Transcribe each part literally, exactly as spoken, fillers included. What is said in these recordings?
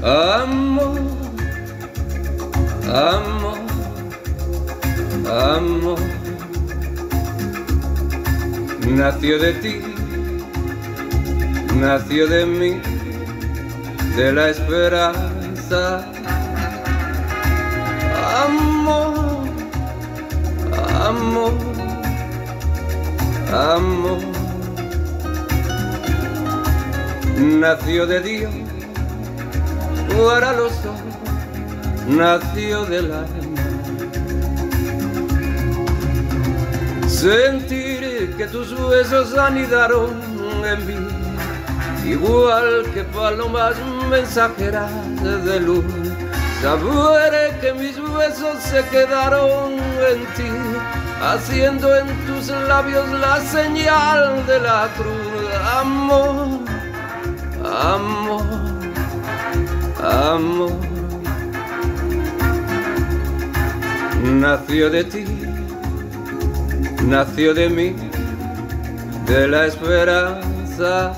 Amor, amor, amor, nació de ti, nació de mí, de la esperanza. Amor, amor, amor, nació de Dios para los ojos, nació del alma. Sentir que tus huesos anidaron en mí, igual que palomas mensajeras de luz. Saber que mis huesos se quedaron en ti, haciendo en tus labios la señal de la cruz. Amor, amor, amor, nació de ti, nació de mí, de la esperanza.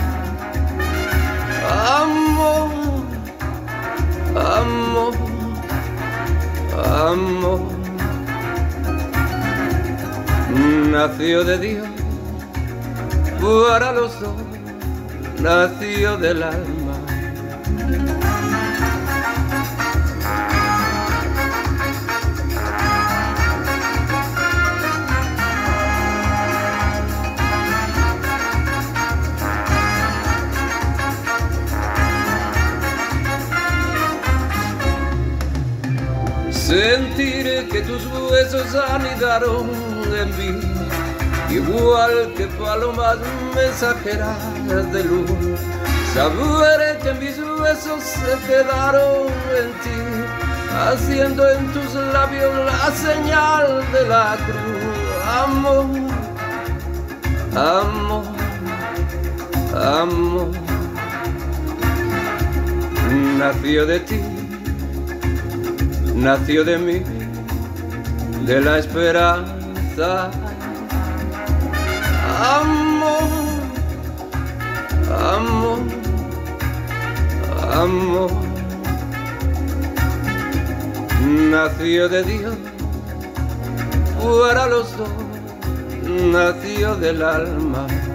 Amor, amor, amor, nació de Dios para los dos, nació del alma. Sentir que tus huesos anidaron en mí, igual que palomas mensajeras de luz. Saber que mis huesos se quedaron en ti, haciendo en tus labios la señal de la cruz. Amor, amor, amor, nació de ti, nació de mí, de la esperanza. Amor, amor, amor, nació de Dios para los dos, nació del alma.